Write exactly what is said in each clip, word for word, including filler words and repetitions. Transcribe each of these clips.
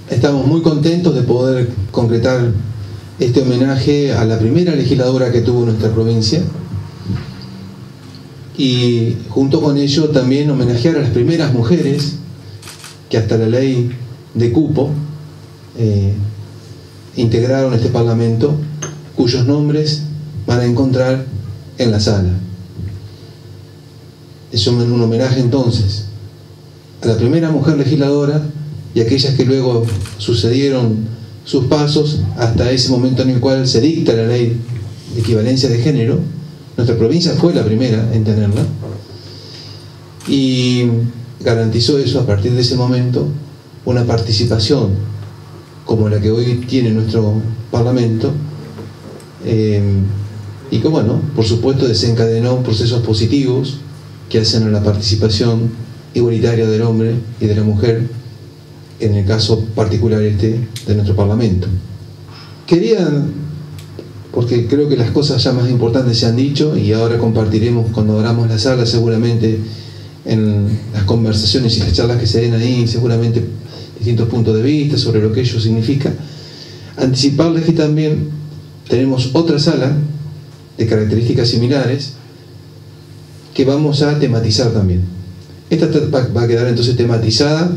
estamos muy contentos de poder concretar este homenaje a la primera legisladora que tuvo nuestra provincia, y junto con ello también homenajear a las primeras mujeres que hasta la ley de cupo eh, integraron este Parlamento, cuyos nombres van a encontrar en la sala. Es un, un homenaje entonces a la primera mujer legisladora y a aquellas que luego sucedieron sus pasos hasta ese momento en el cual se dicta la ley de equivalencia de género. Nuestra provincia fue la primera en tenerla y garantizó eso a partir de ese momento, una participación como la que hoy tiene nuestro Parlamento, eh, y que, bueno, por supuesto desencadenó procesos positivos que hacen a la participación igualitaria del hombre y de la mujer, en el caso particular este de nuestro Parlamento. Quería, porque creo que las cosas ya más importantes se han dicho y ahora compartiremos cuando abramos la sala seguramente en las conversaciones y las charlas que se den ahí, seguramente distintos puntos de vista sobre lo que ello significa. Anticiparles que también tenemos otra sala de características similares que vamos a tematizar también. Esta va a quedar entonces tematizada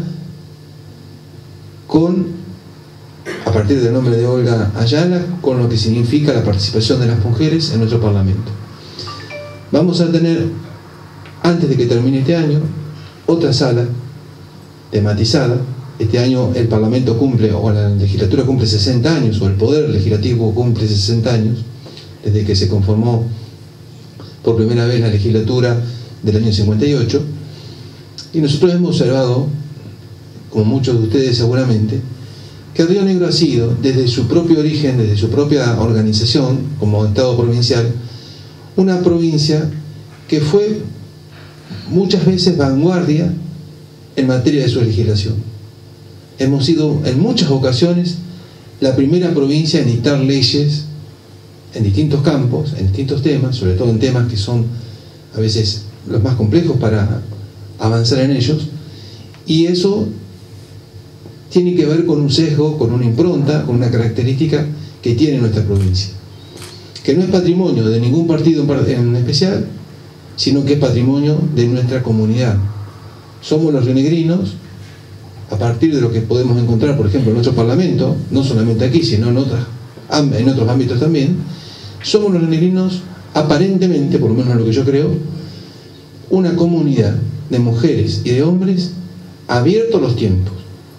con, a partir del nombre de Olga Ayala, con lo que significa la participación de las mujeres en nuestro Parlamento. Vamos a tener, antes de que termine este año, otra sala tematizada. Este año el Parlamento cumple, o la legislatura cumple sesenta años, o el Poder Legislativo cumple sesenta años, desde que se conformó por primera vez la legislatura del año cincuenta y ocho, y nosotros hemos observado, como muchos de ustedes seguramente, que Río Negro ha sido, desde su propio origen, desde su propia organización como Estado provincial, una provincia que fue muchas veces vanguardia en materia de su legislación. Hemos sido en muchas ocasiones la primera provincia en dictar leyes en distintos campos, en distintos temas, sobre todo en temas que son a veces los más complejos para avanzar en ellos, y eso tiene que ver con un sesgo, con una impronta, con una característica que tiene nuestra provincia, que no es patrimonio de ningún partido en especial, sino que es patrimonio de nuestra comunidad. Somos los rionegrinos, a partir de lo que podemos encontrar, por ejemplo, en nuestro Parlamento, no solamente aquí, sino en, otras, en otros ámbitos también, somos los rionegrinos, aparentemente, por lo menos lo que yo creo, una comunidad de mujeres y de hombres abiertos a los tiempos,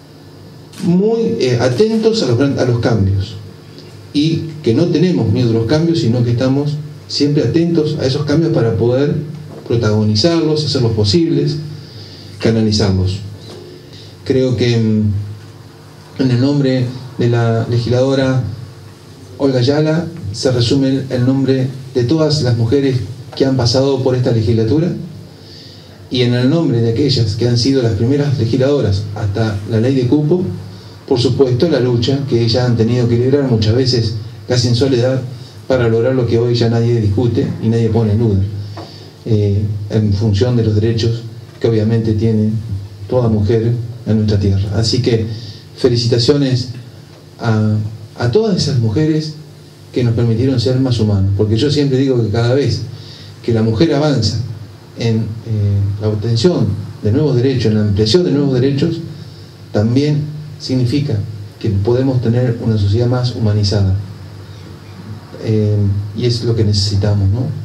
muy eh, atentos a los, a los cambios, y que no tenemos miedo a los cambios, sino que estamos siempre atentos a esos cambios para poder protagonizarlos, hacerlos posibles, canalizarlos. Creo que en el nombre de la legisladora Olga Ayala se resume el nombre de todas las mujeres que han pasado por esta legislatura, y en el nombre de aquellas que han sido las primeras legisladoras hasta la ley de cupo, por supuesto la lucha que ellas han tenido que librar muchas veces casi en soledad para lograr lo que hoy ya nadie discute y nadie pone en duda, eh, en función de los derechos que obviamente tiene toda mujer en nuestra tierra. Así que felicitaciones a, a todas esas mujeres que nos permitieron ser más humanos, porque yo siempre digo que cada vez que la mujer avanza en eh, la obtención de nuevos derechos, en la ampliación de nuevos derechos, también significa que podemos tener una sociedad más humanizada, eh, y es lo que necesitamos, ¿no?